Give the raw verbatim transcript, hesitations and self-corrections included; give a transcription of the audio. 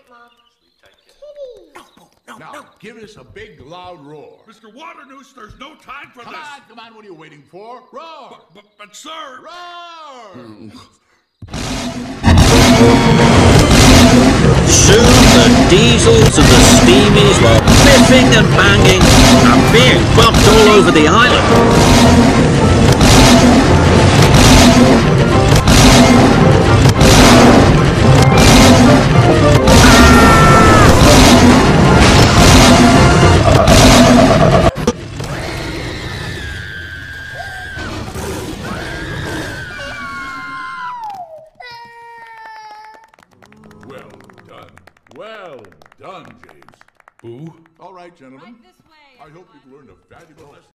night, Mom. No, no, now, no. Give us a big, loud roar. Mister Waternoose, there's no time for come this. Come on, come on, what are you waiting for? Roar! But, but, but sir... Roar! Soon the diesels and the steamies were biffing and banging and being bumped all over the island. Well done, James. Boo. All right, gentlemen. Right this way, I hope you've learned a valuable lesson.